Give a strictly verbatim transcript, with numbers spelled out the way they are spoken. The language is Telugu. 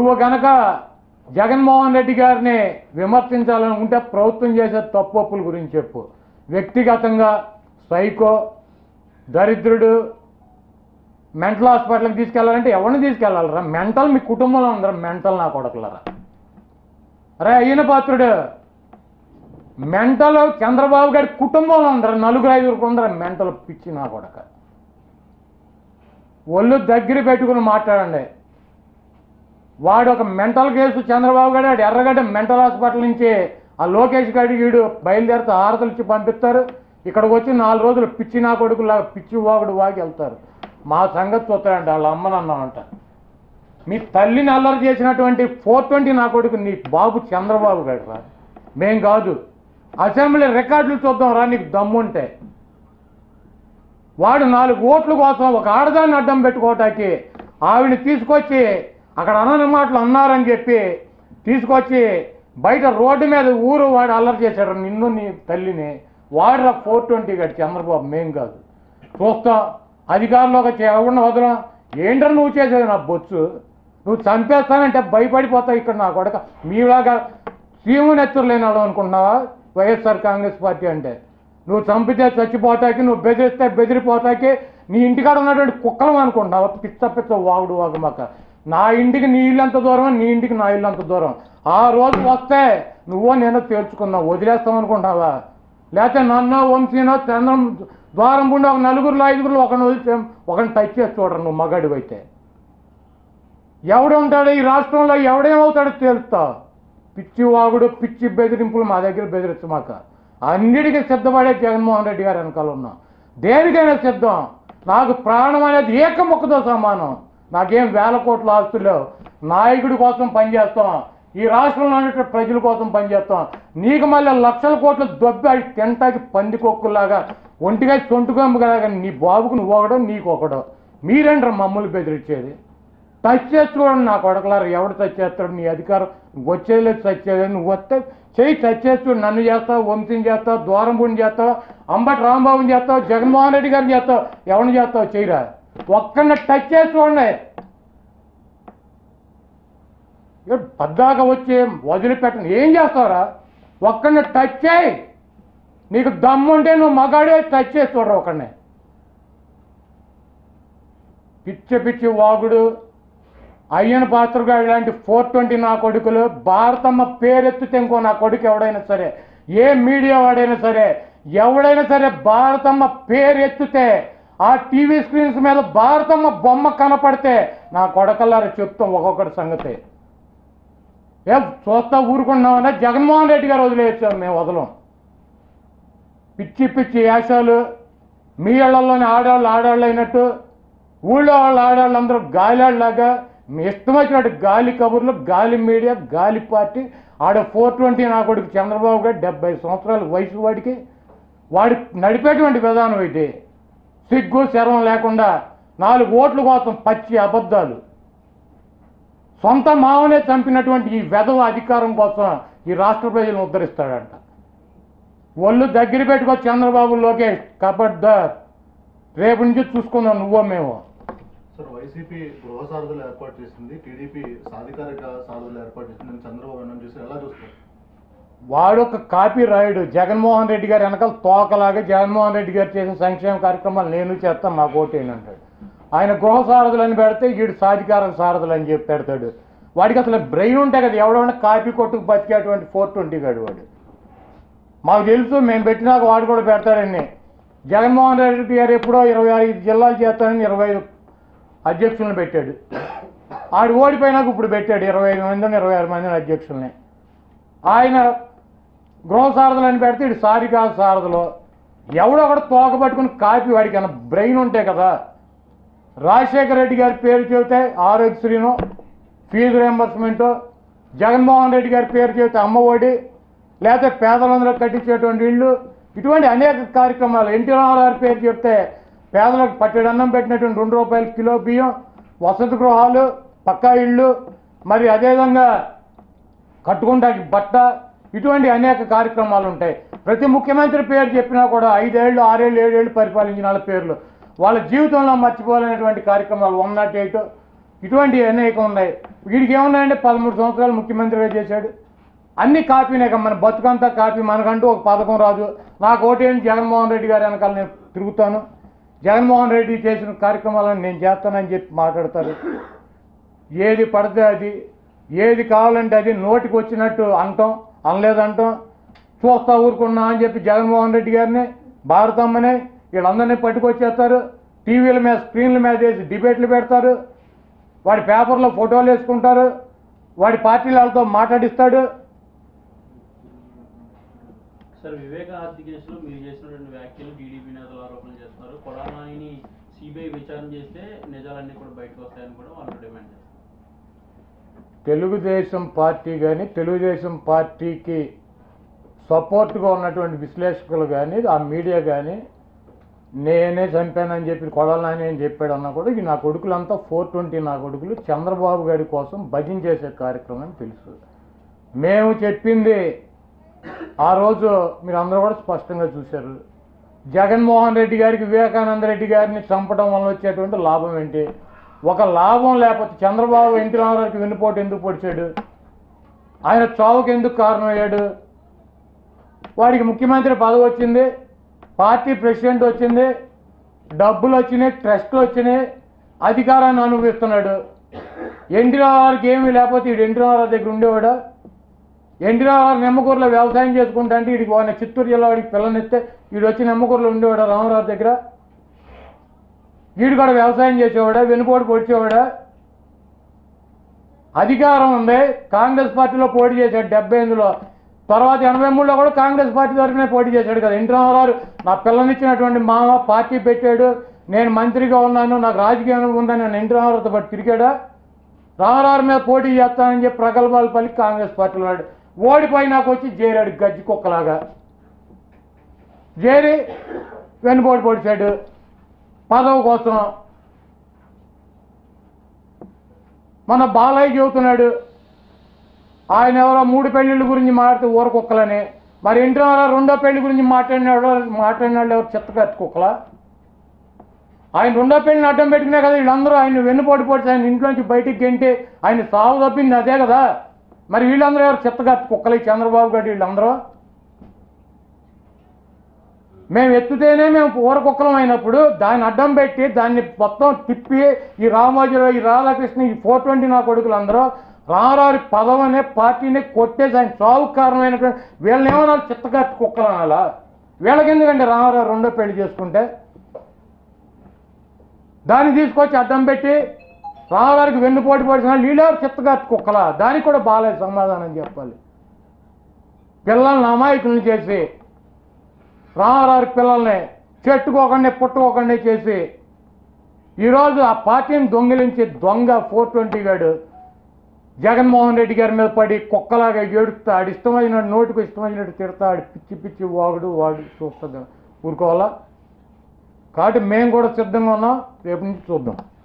నువ్వు గనక జగన్మోహన్ రెడ్డి గారిని విమర్శించాలనుకుంటే ప్రభుత్వం చేసే తప్పొప్పుల గురించి చెప్పు. వ్యక్తిగతంగా సైకో, దరిద్రుడు, మెంటల్ హాస్పిటల్కి తీసుకెళ్ళాలంటే ఎవరిని తీసుకెళ్ళాలరా? మెంటల్ మీ కుటుంబంలో ఉందరా? మెంటల్ నా కొడకలరా. అరే అయ్యన పాత్రుడు, మెంటల్ చంద్రబాబు గారి కుటుంబంలో ఉందరా? నలుగురు ఐదుగురికి ఉందరా మెంటల్ పిచ్చి నా కొడక. ఒళ్ళు దగ్గర పెట్టుకుని మాట్లాడండి. వాడు ఒక మెంటల్ కేసు చంద్రబాబు గారు వాడు ఎర్రగడ్డ మెంటల్ హాస్పిటల్ నుంచి ఆ లోకేష్ గారి వీడు బయలుదేరితే హారతలు ఇచ్చి పంపిస్తారు. ఇక్కడికి వచ్చి నాలుగు రోజులు పిచ్చి నా కొడుకులాగా పిచ్చి వాగుడు వాగి వెళ్తారు. మా సంగతి చూస్తారంట వాళ్ళ అమ్మనన్నామంట. మీ తల్లిని అల్లరి చేసినటువంటి ఫోర్ ట్వంటీ నా కొడుకు నీ బాబు చంద్రబాబు గారు రా, మేం కాదు. అసెంబ్లీ రికార్డులు చూద్దాం రా నీకు దమ్ముంటే. వాడు నాలుగు ఓట్ల కోసం ఒక ఆడదాన్ని అడ్డం పెట్టుకోవటానికి ఆవిడని తీసుకొచ్చి అక్కడ అనని మాటలు అన్నారని చెప్పి తీసుకొచ్చి బయట రోడ్డు మీద ఊరు వాడు అల్లరి చేశాడు నిన్ను నీ తల్లిని. వాడురా ఫోర్ ట్వంటీ గారు చంద్రబాబు, మేం కాదు. చూస్తాం అధికారంలోకి ఎవరిని వదలం. ఏంటని నువ్వు చేసేది నా బొచ్చు? నువ్వు చంపేస్తానంటే భయపడిపోతావు ఇక్కడ నా కొడక. మీలాగా సీమునెత్తురు లేని వాళ్ళు అనుకుంటున్నావా వైఎస్ఆర్ కాంగ్రెస్ పార్టీ అంటే? నువ్వు చంపితే చచ్చిపోతాకి, నువ్వు బెదిరిస్తే బెదిరిపోతాకి నీ ఇంటికాడ ఉన్నటువంటి కుక్కలం అనుకుంటున్నావా? పిచ్చ పిచ్చ వాగుడు వాగమాక. నా ఇంటికి నీ ఇల్లు అంత దూరం, నీ ఇంటికి నా ఇల్లు అంత దూరం. ఆ రోజు వస్తే నువ్వో నేను తేల్చుకున్నావు, వదిలేస్తావు అనుకుంటున్నావా? లేకపోతే నన్నో వంశీనో చంద్రం ద్వారం పుండి ఒక నలుగురులో ఐదుగురులో ఒకరిని వదిలితే ఒకరిని టచ్ చేసి చూడరు నువ్వు మగాడు అయితే. ఎవడు ఉంటాడు ఈ రాష్ట్రంలో? ఎవడేమవుతాడో తేలుస్తావు. పిచ్చి వాగుడు పిచ్చి బెదిరింపులు మా దగ్గర బెదిరించమాక. అన్నిటికీ సిద్ధపడే జగన్మోహన్ రెడ్డి గారు వెనకాల ఉన్నాం. దేనికైనా సిద్ధం. నాకు ప్రాణం అనేది ఏక ముక్కతో సమానం. నాకేం వేల కోట్ల ఆస్తులు. నాయకుడి కోసం పనిచేస్తాం, ఈ రాష్ట్రంలో ఉన్న ప్రజల కోసం పనిచేస్తాం. నీకు మళ్ళీ లక్షల కోట్లు దొబ్బి అవి తింటాకి పందికొక్కులాగా ఒంటిగా సొంటుకొమ్మలాగా నీ బాబుకు నువ్వు ఒకడో నీకు ఒకడో. మీరేంటారు మమ్మల్ని బెదిరించేది? టచ్ చేసి చూడండి నా కొడకలారు. ఎవడు టచ్ చేస్తాడు? నీ అధికారం వచ్చేది లేదు, టచ్ చేయలేదు. నువ్వు వస్తే చెయ్యి టచ్ చేసి చూడు. నన్ను చేస్తావు, వంశీని చేస్తావు, ద్వారంపూడిని చేస్తావు, అంబటి రాంబాబుని చేస్తావు, జగన్మోహన్ రెడ్డి గారిని చేస్తావు, ఎవరిని చేస్తావు చెయ్యిరా. ఒక్కడిని టచ్ చేసి చూడండి. పద్దాక వచ్చి వదిలిపెట్టండి. ఏం చేస్తావురా? ఒక్కడిని టచ్ చేయి. నీకు దమ్ముంటే నువ్వు మగాడే టచ్ చేసి చూడరు ఒకడిని. పిచ్చి పిచ్చి వాగుడు అయ్యన పాత్రగా ఇలాంటి ఫోర్ ట్వంటీ నా కొడుకులు భారతమ్మ పేరెత్తితే ఇంకో నా కొడుకు ఎవడైనా సరే, ఏ మీడియా వాడైనా సరే, ఎవడైనా సరే భారతమ్మ పేరు ఎత్తితే ఆ టీవీ స్క్రీన్స్ మీద భారతమ్మ బొమ్మ కనపడితే నా కొడకల్లారా చెప్తాం ఒక్కొక్కటి సంగతి. ఏ చూస్తా ఊరుకున్నామన్నా జగన్మోహన్ రెడ్డి గారు వదిలేసాం, మేము వదలం. పిచ్చి పిచ్చి వేషాలు మీ ఇళ్లలోని ఆడవాళ్ళు ఆడవాళ్ళు అయినట్టు ఊళ్ళో వాళ్ళ ఆడవాళ్ళు అందరూ గాలిలాగా మీ ఇష్టం వచ్చినట్టు గాలి కబుర్లు, గాలి మీడియా, గాలి పార్టీ. ఆడ ఫోర్ ట్వంటీ నా కొడుకు చంద్రబాబు గారు డెబ్బై సంవత్సరాల వయసు వాడికి వాడి నడిపేటువంటి విధానం ఇది. సిగ్గు శరం లేకుండా నాలుగు ఓట్ల కోసం పచ్చి అబద్ధాలు. సొంత మావనే చంపినటువంటి ఈ వెధవ అధికారం కోసం ఈ రాష్ట్ర ప్రజలను ఉద్ధరిస్తాడంట. ఒళ్ళు దగ్గర పెట్టుకో చంద్రబాబు, లోకేష్ కబడ్దార్. రేపు నుంచి చూసుకుందాం నువ్వో మేము. సార్ వైసీపీ గృహ సారథులు ఏర్పాటు చేసింది, టీడీపీ సాధికారిక సారథులు ఏర్పాటు చేసింది చంద్రబాబు నాయుడు చూసి ఎలా చూస్తారు? వాడు ఒక కాపీ రాయుడు. జగన్మోహన్ రెడ్డి గారు వెనకాల తోకలాగా జగన్మోహన్ రెడ్డి గారు చేసిన సంక్షేమ కార్యక్రమాలు నేను చేస్తాను, నాకు ఓటేయండి అంటాడు. ఆయన గృహ సారథులని పెడితే వీడు సాధికార సారథులు అని చెప్పి పెడతాడు. వాడికి అసలు బ్రెయిన్ ఉంటే కదా ఎవడన్నా కాపీ కొట్టుకు బతికేటువంటి ఫోర్ ట్వంటీ గాడు వాడు. మాకు తెలుసు, మేము పెట్టినాక వాడు కూడా పెడతాడని. జగన్మోహన్ రెడ్డి గారు ఎప్పుడో ఇరవై ఐదు జిల్లాలు చేస్తానని ఇరవై ఐదు అధ్యక్షులను పెట్టాడు. ఆడు ఓడిపోయినాక ఇప్పుడు పెట్టాడు ఇరవై ఐదు మందిని ఇరవై ఆరు మందిని అధ్యక్షుల్ని. ఆయన గృహ సారథులని పెడితే ఇటు సారికా సారథులు. ఎవడో ఒకటి తోక పట్టుకుని కాపీ, వాడికి అన్న బ్రెయిన్ ఉంటే కదా. రాజశేఖర రెడ్డి గారి పేరు చెబితే ఆరోగ్యశ్రీను, ఫీజు రియంబర్స్మెంటు, జగన్మోహన్ రెడ్డి గారి పేరు చెబితే అమ్మఒడి, లేకపోతే పేదలందరూ కట్టించేటువంటి ఇళ్ళు, ఇటువంటి అనేక కార్యక్రమాలు. ఎన్టీ రామారావు పేరు చెప్తే పేదలకు పట్టెడు అన్నం పెట్టినటువంటి రెండు రూపాయల కిలో బియ్యం, వసతి గృహాలు, పక్కా ఇళ్ళు, మరి అదేవిధంగా కట్టుకుంటాకి బట్ట, ఇటువంటి అనేక కార్యక్రమాలు ఉంటాయి. ప్రతి ముఖ్యమంత్రి పేరు చెప్పినా కూడా ఐదేళ్ళు ఆరేళ్ళు ఏడేళ్ళు పరిపాలించిన వాళ్ళ పేర్లు వాళ్ళ జీవితంలో మర్చిపోలేనటువంటి కార్యక్రమాలు. వన్ నాట్ ఎయిట్ ఇటువంటివి అనేకం ఉన్నాయి. వీడికి ఏమున్నాయంటే పదమూడు సంవత్సరాలు ముఖ్యమంత్రిగా చేశాడు. అన్ని కాపీనే మన బతుకంతా కాపీ. మనకంటూ ఒక పథకం రాదు. నాకు ఓటేంటి జగన్మోహన్ రెడ్డి గారి వెనకాల నేను తిరుగుతాను, జగన్మోహన్ రెడ్డి చేసిన కార్యక్రమాలను నేను చేస్తానని చెప్పి మాట్లాడతారు. ఏది పడితే అది, ఏది కావాలంటే అది నోటికి వచ్చినట్టు అంటాం, అనలేదంటాం, చూస్తా ఊరుకున్నా అని చెప్పి జగన్మోహన్ రెడ్డి గారిని, భారతమ్మని వీళ్ళందరినీ పట్టుకొచ్చేస్తారు. టీవీల మీద స్క్రీన్ల మీద వేసి డిబేట్లు పెడతారు. వాడి పేపర్లో ఫోటోలు వేసుకుంటారు. వాడి పార్టీలతో మాట్లాడిస్తాడు. సార్, వివేకానంద కేసులో మీరు చేసినటువంటి వ్యాఖ్యలు టీడీపీ నేతలు ఆరోపణలు చేస్తున్నారు. కొడాలిని సిబిఐ విచారణ చేస్తే నిజాలన్నీ కూడా బయటకు వస్తాయని కూడా వాళ్ళు డిమాండ్ చేస్తారు. తెలుగుదేశం పార్టీ కానీ, తెలుగుదేశం పార్టీకి సపోర్ట్గా ఉన్నటువంటి విశ్లేషకులు కానీ, ఆ మీడియా కానీ నేనే చంపానని చెప్పి కొడాలని అని చెప్పాడు అన్నా కూడా ఈ నా కొడుకులంతా ఫోర్ ట్వంటీ నా కొడుకులు చంద్రబాబు గారి కోసం భజన చేసే కార్యక్రమం అని తెలుసు. మేము చెప్పింది ఆ రోజు మీరు అందరూ కూడా స్పష్టంగా చూశారు. జగన్మోహన్ రెడ్డి గారికి వివేకానంద రెడ్డి గారిని చంపడం వల్ల వచ్చేటువంటి లాభం ఏంటి? ఒక లాభం లేకపోతే చంద్రబాబు ఎన్టీ రామారావుకి వెన్నుపోటు ఎందుకు పొడిచాడు? ఆయన చావుకి ఎందుకు కారణమయ్యాడు? వాడికి ముఖ్యమంత్రి పదవి వచ్చింది, పార్టీ ప్రెసిడెంట్ వచ్చింది, డబ్బులు వచ్చినాయి, ట్రస్ట్లు వచ్చినాయి, అధికారాన్ని అనుభవిస్తున్నాడు. ఎన్టీ రామారావుకి ఏమీ లేకపోతే వీడు ఎన్టీ రామారావు దగ్గర ఉండేవాడా? ఎన్టీ రామారావు నిమ్మకూరులో వ్యవసాయం చేసుకుంటా అంటే వీడికి వాడిని చిత్తూరు జిల్లా వాడికి పిల్లనిస్తే వీడు వచ్చి నిమ్మకూరులో ఉండేవాడా రామారావు దగ్గర? వీడు కూడా వ్యవసాయం చేసేవాడా? వెనుకోడు పొడిచేవాడా? అధికారం ఉంది, కాంగ్రెస్ పార్టీలో పోటీ చేశాడు డెబ్బై ఎనిమిదిలో, తర్వాత ఎనభై మూడులో కూడా కాంగ్రెస్ పార్టీ తరఫునే పోటీ చేశాడు కదా. ఎన్టీ రామారావు నా పిల్లనిచ్చినటువంటి మామ పార్టీ పెట్టాడు, నేను మంత్రిగా ఉన్నాను, నాకు రాజకీయ అనుభవం ఉందని నేను ఎన్టీ రామారావుతో పాటు తిరిగాడా? రామారావు మీద పోటీ చేస్తానని చెప్పి ప్రగల్భాలు పలికి కాంగ్రెస్ పార్టీలో ఉన్నాడు. ఓడిపోయి నాకు వచ్చి చేరాడు గజ్జి కుక్కలాగా. చేరి వెనుపోటు పొడిచాడు పదవి కోసం. మన బాలయ్య చెబుతున్నాడు ఆయన ఎవరో మూడు పెళ్లిళ్ళ గురించి మాట్లాడితే ఊర కుక్కలని. మరి ఎన్టీ రామారావు రెండో పెళ్లి గురించి మాట్లాడినాడు మాట్లాడినాడు ఎవరు చెత్తకట్టు కుక్కలా? ఆయన రెండో పెళ్లిని అడ్డం పెట్టుకునే కదా వీళ్ళందరూ ఆయన వెన్నుపోటు పొడిచి ఆయన ఇంట్లోంచి బయటికి గెంటి ఆయన సాగు తప్పింది అదే కదా. మరి వీళ్ళందరూ ఎవరు చెత్తకట్టు కుక్కలే? చంద్రబాబు గారు వీళ్ళందరూ. మేము ఎత్తుతేనే మేము ఊర కుక్కలం అయినప్పుడు దాన్ని అడ్డం పెట్టి దాన్ని మొత్తం తిప్పి ఈ రామోజీరావు, ఈ రాధాకృష్ణ, ఈ ఫోర్ ట్వంటీ నా కొడుకులందరూ రామారావు పదవి అనే పార్టీని కొట్టేసి ఆయన చావుకు కారణమైనటువంటి వీళ్ళని ఏమన్నా చిత్తకట్టు కుక్కలు అనాలా? వీళ్ళకి ఎందుకంటే రామారావు రెండో పెళ్లి చేసుకుంటే దాన్ని తీసుకొచ్చి అడ్డం పెట్టి రామారావుకి వెన్నుపోటు పడిన వీళ్ళెవరు చిత్తకట్టు కుక్కలా? దానికి కూడా బాలేదు సమాధానం చెప్పాలి. పిల్లల్ని అమాయకులను చేసి రామారావు పిల్లల్ని చెట్టుకోకుండా పుట్టుకోకుండా చేసి ఈరోజు ఆ పార్టీని దొంగిలించి దొంగ ఫోర్ ట్వంటీ గాడు జగన్మోహన్ రెడ్డి గారి మీద పడి కుక్కలాగా ఏడుస్తా ఆడి ఇష్టమైనట్టు నోటికి ఇష్టమైనట్టు తిడతా ఆడి పిచ్చి పిచ్చి వాగుడు వాడు చూస్తా ఊరుకోవాలా? కాబట్టి మేము కూడా సిద్ధంగా ఉన్నాం, రేపు నుంచి చూద్దాం.